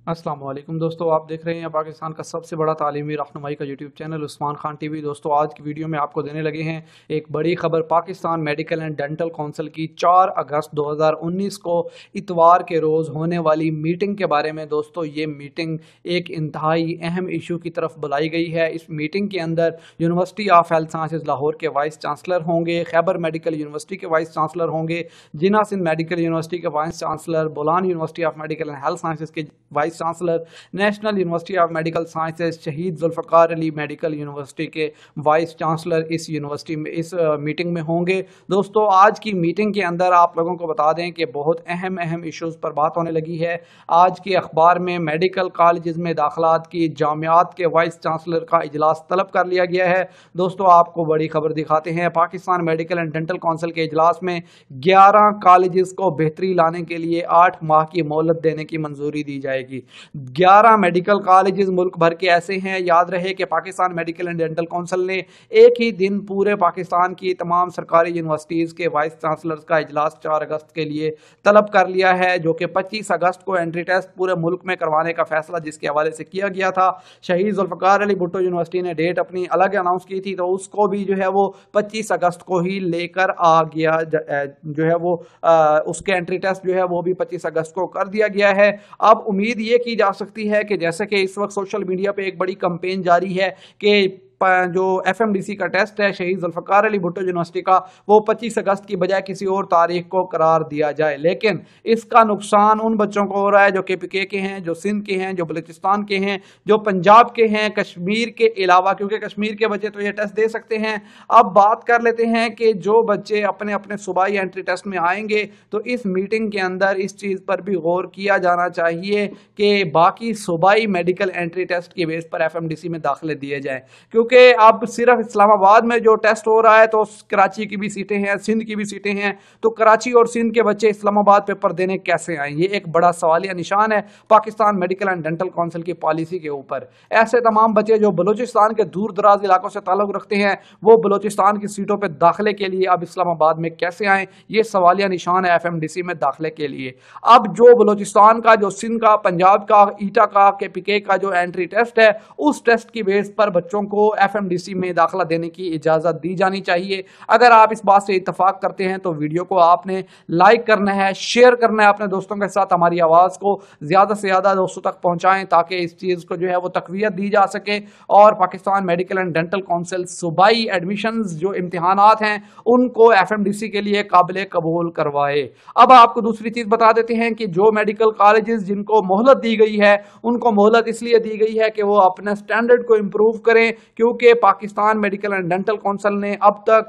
अस्सलाम वालेकुम दोस्तों, आप देख रहे हैं पाकिस्तान का सबसे बड़ा तालीमी रहनुमाई का YouTube channel Usman Khan TV. दोस्तों, आज की वीडियो में आपको देने लगे हैं एक बड़ी खबर। Pakistan medical and dental council की 4 अगस्त 2019 को इतवार के रोज़ होने वाली मीटिंग के बारे में। दोस्तों, ये मीटिंग एक इंतहाई अहम इशू की तरफ बुलाई गई है। इस मीटिंग के अंदर university of health sciences Lahore के वाइस चांसलर होंगे, खैबर मेडिकल यूनिवर्सिटी के वाइस चांसलर होंगे, जिन्ना सिंध मेडिकल यूनिवर्सिटी के vice chancellor, Bolan university of medical and health sciences के vice chancellor, national university of medical sciences Shaheed Zulfikar Ali medical university के वाइस चांसलर इस university में इस मीटिंग में होंगे। दोस्तों, आज की मीटिंग के अंदर आप लोगों को बता दें कि बहुत अहम इश्यूज़ पर बात होने लगी है। आज के अखबार में मेडिकल कॉलेजेस में दाखिलात की जामियात के वाइस चांसलर का इजलास तलब कर लिया गया है। दोस्तों, आपको बड़ी खबर दिखाते हैं। Pakistan medical and dental council के इजलास में 11 कॉलेजेस को बेहतरी लाने के लिए 8 माह की मोहलत देने की मंजूरी दी जाएगी। 11 मेडिकल कॉलेजेस मुल्क भर के ऐसे हैं। याद रहे कि Pakistan medical and dental council ने एक ही दिन पूरे पाकिस्तान की तमाम सरकारी यूनिवर्सिटीज़ के वाइस चांसलर्स का इजलास 4 अगस्त के लिए तलब कर लिया है, जो कि 25 अगस्त को एंट्री टेस्ट पूरे मुल्क में करवाने का फैसला जिसके हवाले से किया गया था। शहीद जुल्फ़कार अली भुट्टो यूनिवर्सिटी ने डेट अपनी अलग अनाउंस की थी, तो उसको भी जो है वो 25 अगस्त को ही लेकर आ गया। जो है वो उसके एंट्री टेस्ट जो है वो भी 25 अगस्त को कर दिया गया है। अब उम्मीद ये की जा सकती है कि जैसे कि इस वक्त सोशल मीडिया पे एक बड़ी कैंपेन जारी है कि जो FMDC का टेस्ट है शहीद जुल्फ़कार अली भुट्टो यूनिवर्सिटी का, वो 25 अगस्त की बजाय किसी और तारीख को करार दिया जाए। लेकिन इसका नुकसान उन बच्चों को हो रहा है जो KPK के हैं, जो सिंध के हैं, जो बलूचिस्तान के हैं, जो पंजाब के हैं, कश्मीर के अलावा, क्योंकि कश्मीर के बच्चे तो ये टेस्ट दे सकते हैं। अब बात कर लेते हैं कि जो बच्चे अपने अपने सूबाई एंट्री टेस्ट में आएंगे, तो इस मीटिंग के अंदर इस चीज़ पर भी गौर किया जाना चाहिए कि बाकी सूबाई मेडिकल एंट्री टेस्ट की बेस पर FMDC में दाखिले दिए जाएँ, क्योंकि कि अब सिर्फ इस्लामाबाद में जो टेस्ट हो रहा है तो कराची की भी सीटें हैं, सिंध की भी सीटें हैं, तो कराची और सिंध के बच्चे इस्लामाबाद पेपर देने कैसे आए? ये एक बड़ा सवालिया निशान है Pakistan medical and dental council की पॉलिसी के ऊपर। ऐसे तमाम बच्चे जो बलूचिस्तान के दूर दराज इलाकों से ताल्लुक रखते हैं, वो बलूचिस्तान की सीटों पर दाखिले के लिए अब इस्लामाबाद में कैसे आए? ये सवालिया निशान है FMDC में दाखिले के लिए। अब जो बलूचिस्तान का, जो सिंध का, पंजाब का, ईटा का, KPK का जो एंट्री टेस्ट है, उस टेस्ट की बेस पर बच्चों को FMDC में दाखिला देने की इजाजत दी जानी चाहिए। अगर आप इस बात से इत्तेफाक करते हैं तो वीडियो को आपने लाइक करना है, शेयर करना है अपने दोस्तों के साथ। हमारी आवाज को ज्यादा से ज्यादा दोस्तों तक पहुंचाएं ताकि इस चीज को जो है वो तकवीयत दी जा सके और Pakistan medical and dental council सूबाई एडमिशंस जो इम्तिहानात हैं उनको FMDC के लिए काबिल कबूल करवाए। अब आपको दूसरी चीज बता देते हैं कि जो मेडिकल कॉलेजेस जिनको मोहलत दी गई है, उनको मोहलत इसलिए दी गई है कि वो अपने स्टैंडर्ड को इम्प्रूव करें, क्योंकि Pakistan medical and dental council ने अब तक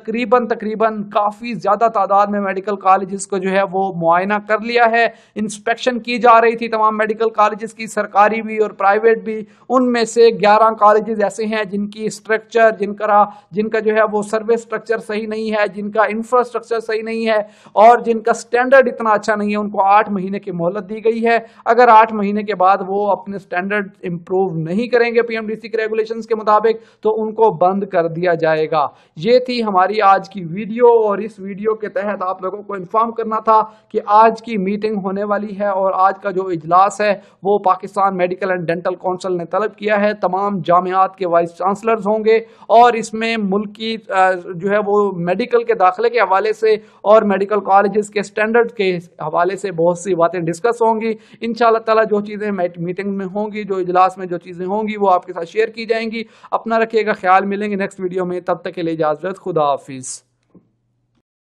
तकरीबन काफी ज्यादा तादाद में मेडिकल कॉलेजेस को जो है वो मुआयना कर लिया है। इंस्पेक्शन की जा रही थी तमाम मेडिकल कॉलेजेस की, सरकारी भी और प्राइवेट भी। उनमें से 11 कॉलेजेस ऐसे हैं जिनकी स्ट्रक्चर, जिनका जो है वो सर्विस स्ट्रक्चर सही नहीं है, जिनका इंफ्रास्ट्रक्चर सही नहीं है और जिनका स्टैंडर्ड इतना अच्छा नहीं है। उनको 8 महीने की मोहलत दी गई है। अगर 8 महीने के बाद वो अपने स्टैंडर्ड इंप्रूव नहीं करेंगे PMDC के रेगुलेशंस के मुताबिक, तो उनको बंद कर दिया जाएगा। ये थी हमारी आज की वीडियो और इस वीडियो के तहत आप लोगों को इन्फॉर्म करना था कि आज की मीटिंग होने वाली है और आज का जो इजलास है वो Pakistan medical and dental council ने तलब किया है। तमाम जामियात के वाइस चांसलर्स होंगे और इसमें मुल्क की जो है वो मेडिकल के दाखिले के हवाले से और मेडिकल कॉलेजेस के स्टैंडर्ड के हवाले से बहुत सी बातें डिस्कस होंगी। इंशाअल्लाह ताला जो चीज़ें मीटिंग में होंगी, जो इजलास में जो चीज़ें होंगी, वो आपके साथ शेयर की जाएंगी। अपना रखिएगा ख्याल। मिलेंगे नेक्स्ट वीडियो में, तब तक के लिए इजाजत। खुदा हाफिज।